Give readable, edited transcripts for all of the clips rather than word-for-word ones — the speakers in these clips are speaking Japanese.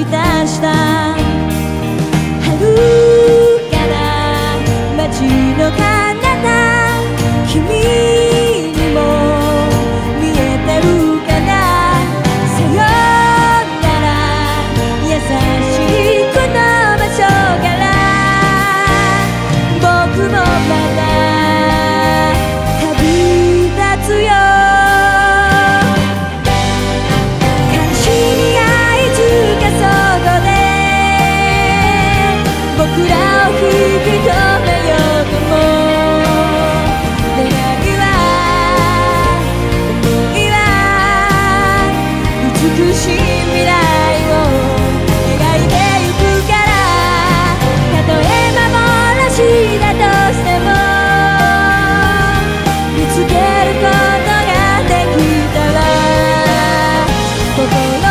い出した遥かな街の彼方、君にも見えてるかな。さよなら優しいこの場所から僕もまた旅立つよ。悲しみがいつかそこで僕らを引き止めようとも。願いは思いは美しい未来を描いてゆくから、たとえ幻だとしても見つけることができたら、心は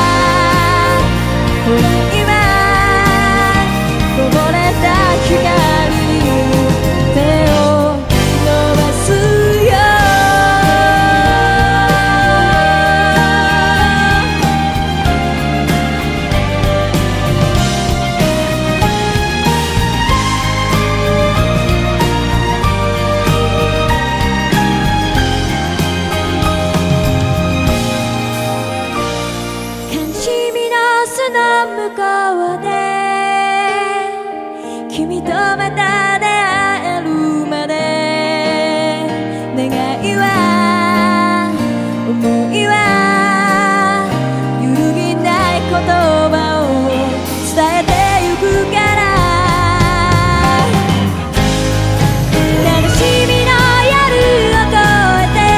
ほら今こぼれた光に手を伸ばすよ。悲しみの巣の向こうで君とまた出会えるまで、願いは思いは揺るぎない言葉を伝えてゆくから、悲しみの夜を越えて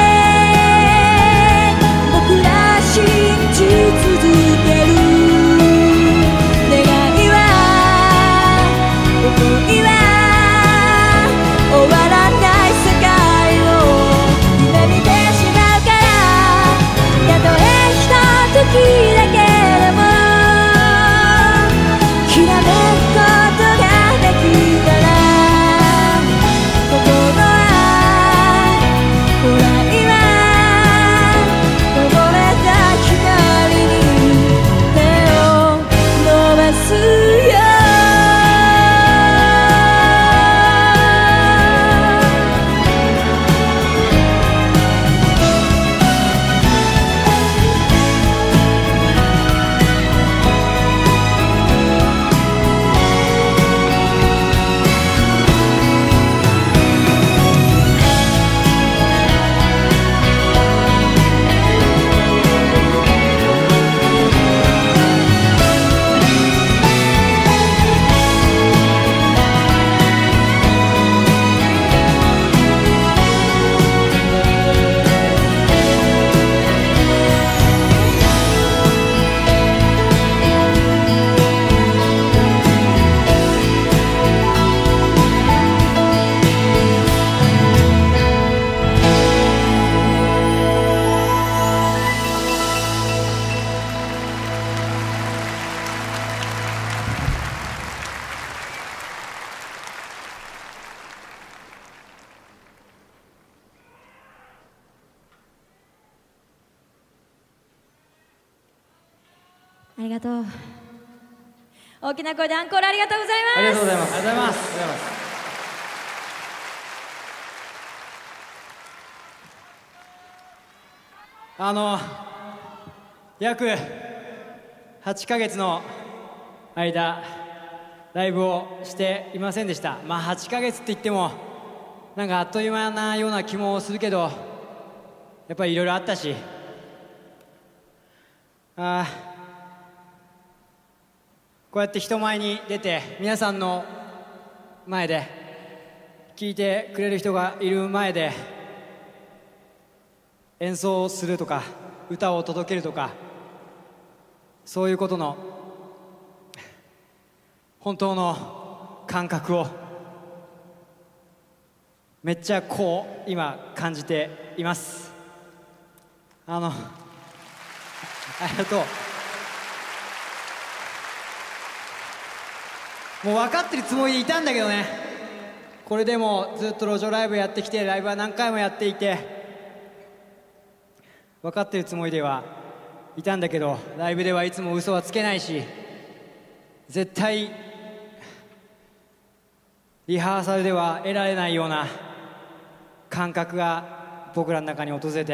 僕ら信じ続ける。願いは思いは終わらない世界を夢見てしまうから、たとえひとときだけでもきらめくことができたら、心はほら今こぼれた光に手を伸ばすよ。ありがとう。大きな声でアンコールありがとうございます。 ありがとうございます。ありがとうございます。約8ヶ月の間ライブをしていませんでした。まあ8ヶ月って言ってもなんかあっという間なような気もするけど、やっぱりいろいろあったし、こうやって人前に出て皆さんの前で聴いてくれる人がいる前で演奏するとか歌を届けるとか、そういうことの本当の感覚をめっちゃこう今感じています。ありがとう。もう分かってるつもりでいたんだけどね。これでもずっと路上ライブやってきて、ライブは何回もやっていて分かってるつもりではいたんだけど、ライブではいつも嘘はつけないし、 絶対リハーサルでは得られないような感覚が僕らの中に訪れて、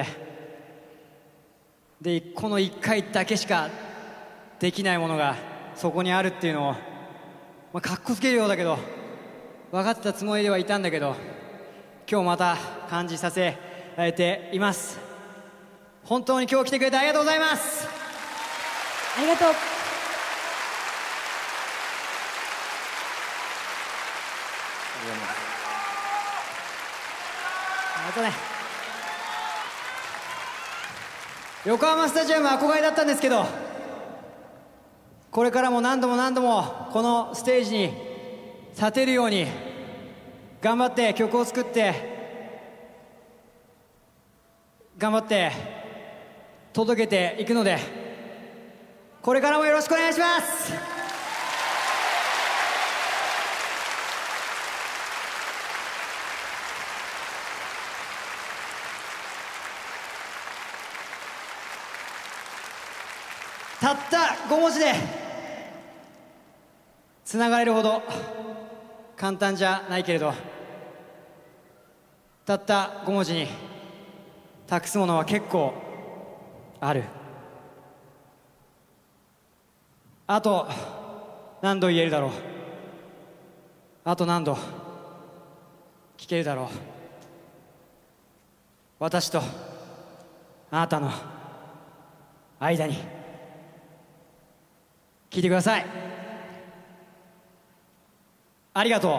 でこの1回だけしかできないものがそこにあるっていうのを、かっこつけるようだけど分かってたつもりではいたんだけど、今日また感じさせられています。本当に今日来てくれてありがとうございます。 ありがとう。 またね、横浜スタジアム憧れだったんですけど、これからも何度も何度もこのステージに立てるように頑張って曲を作って頑張って届けていくので、これからもよろしくお願いします。たった5文字でつながれるほど簡単じゃないけれど、たった5文字に託すものは結構ある。あと何度言えるだろう、あと何度聞けるだろう。私とあなたの間に聞いてください。ありがとう。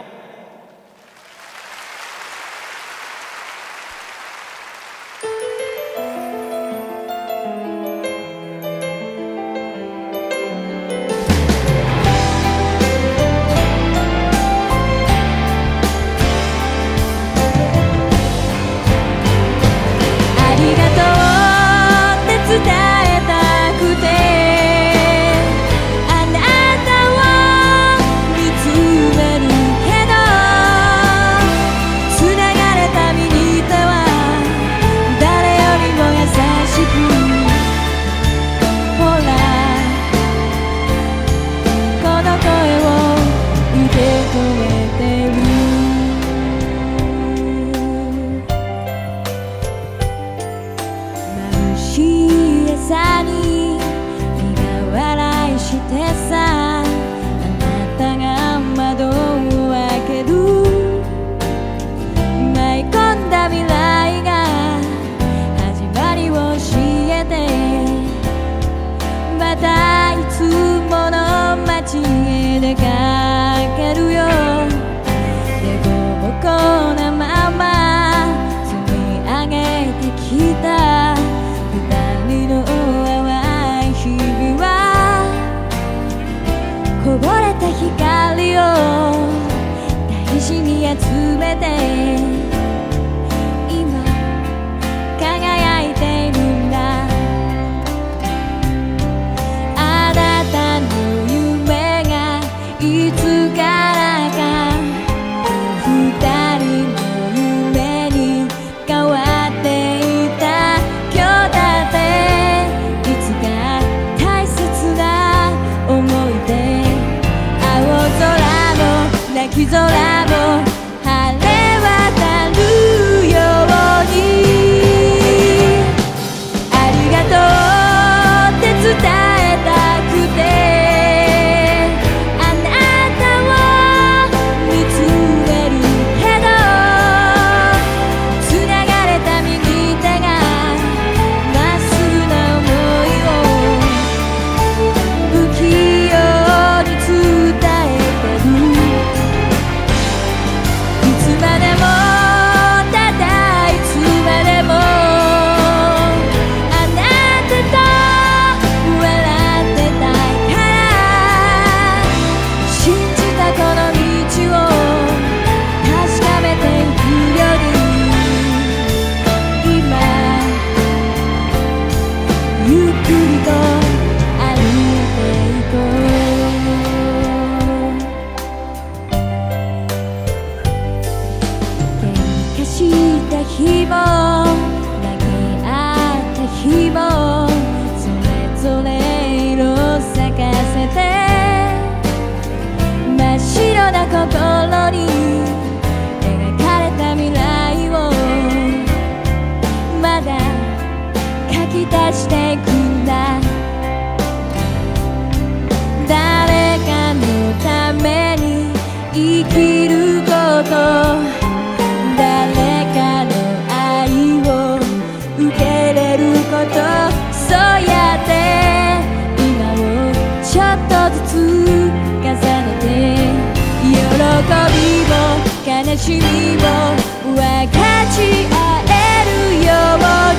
悲しみを分かち合えるように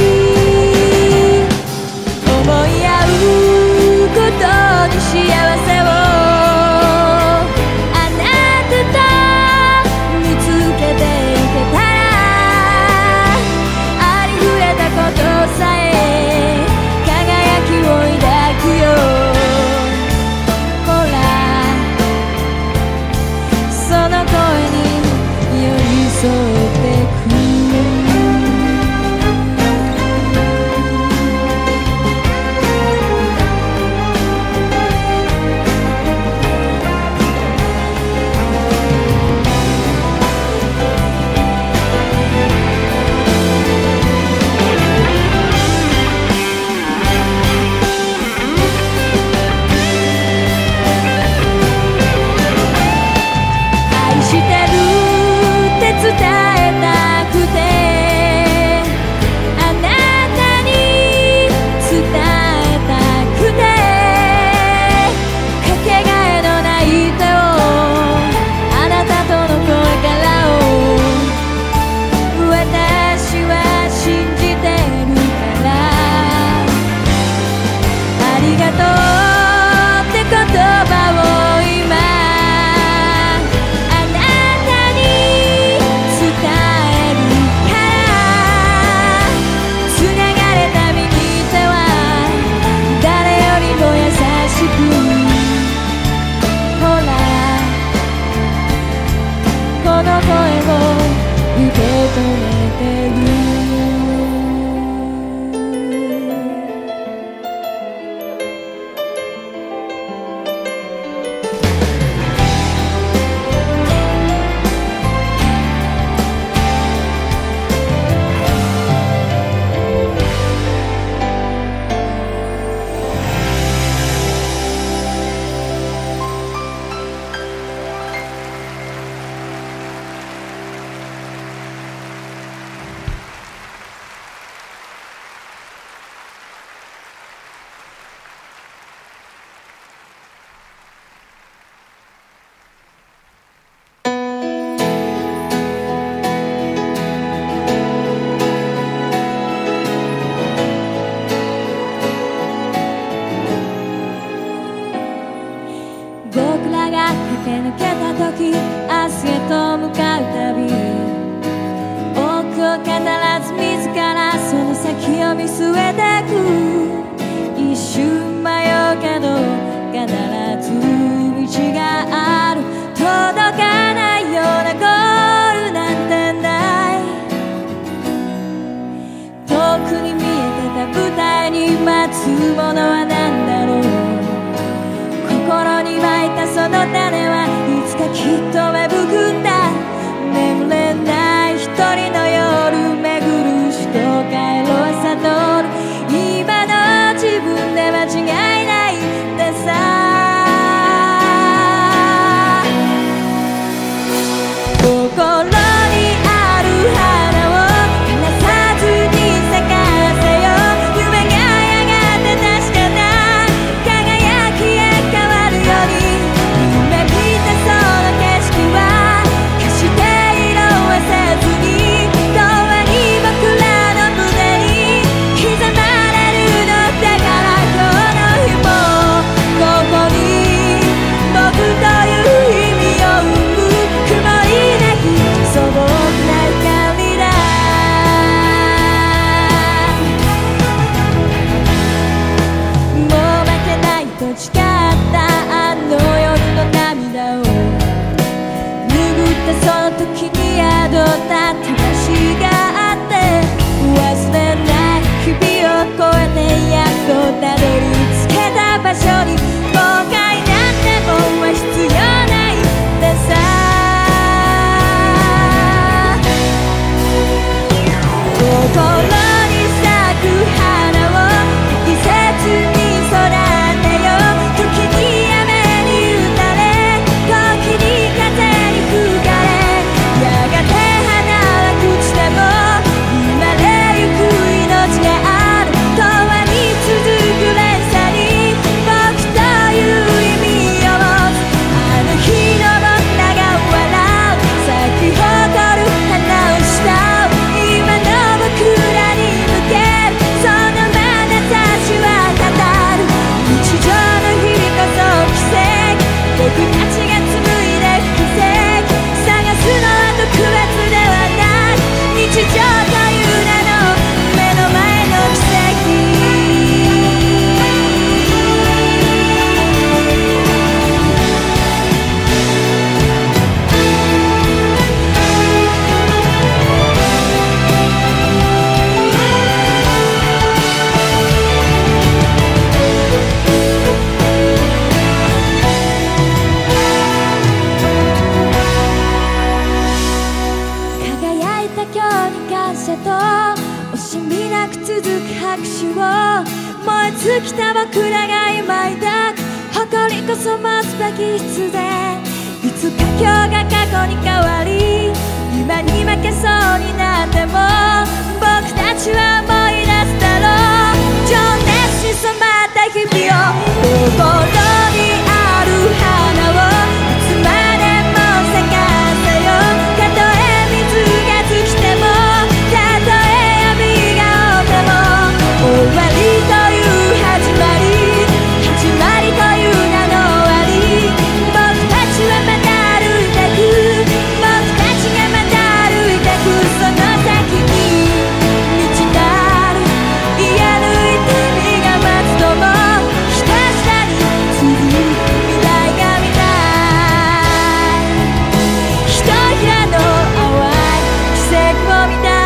思い合うことに幸せをあなたと見つけていけたらありふれたことさえ輝きを抱くよほらその声に寄り添ってく僕尽きた僕らが今抱く誇りこそ持つべき必然。いつか今日が過去に変わり今に負けそうになっても僕たちは思い出すだろう。情熱に染まった日々を心にある花をいつまでも咲かせよう。たとえ水が尽きてもたとえ闇が覆っても終わりという始まりという名の終わり。僕たちはまた歩いてく僕たちがまた歩いてくその先に道がある言えぬ痛みが待つともひたすらに続く未来が見たい。ひとひらの淡い奇跡を見たい。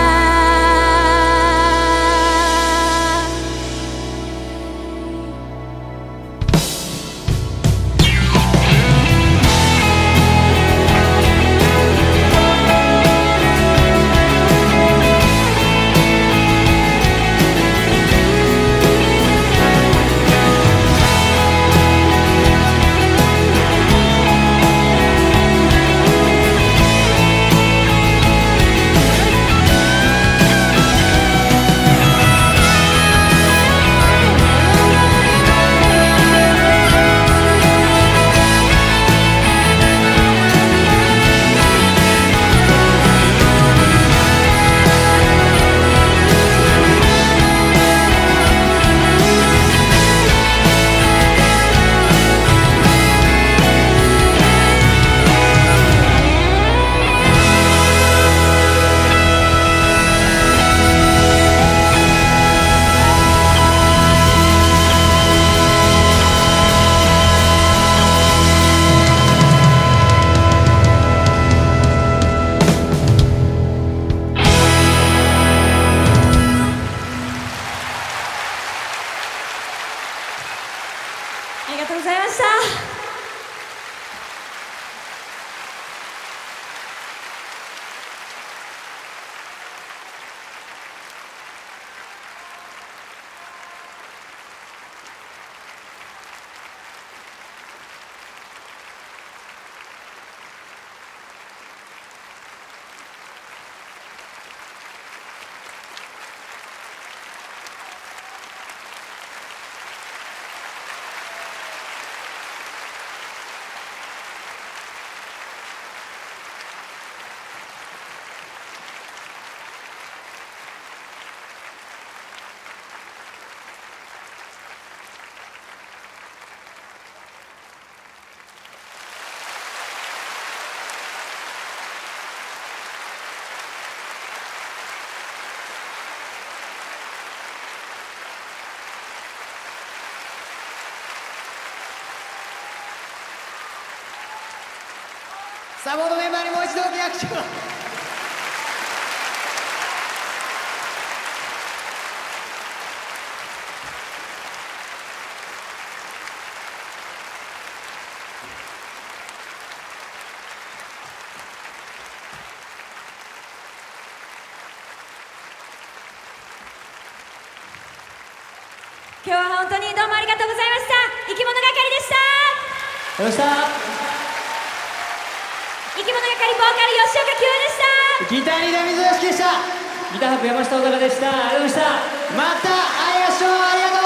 ありがとうございました。 サポートメンバーにもう一度大きな拍手を。 今日は本当にどうもありがとうございました。生き物係でした。 ありがとうございました。 生き物係ボーカル吉岡清でした。 ギターリーダー水吉でした。ギターハープ山下小高でした。ありがとうございました。また会いましょう。ありがとう。